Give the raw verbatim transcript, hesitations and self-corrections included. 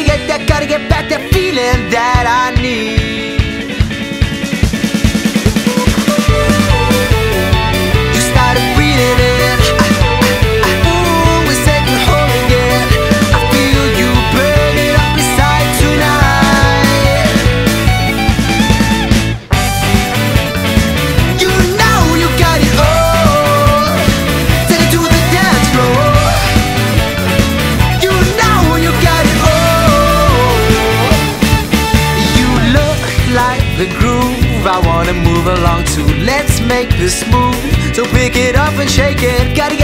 Gotta get that, gotta get back that feeling that I need. You started breathing in. I, I, I, ooh, it's taking hold again. I feel you burning up inside tonight. You know you got it all. Take it to the dance floor. You know you got it all. You look like the groove I wanna move along to. Let's make this move. So pick it up and shake it. Gotta get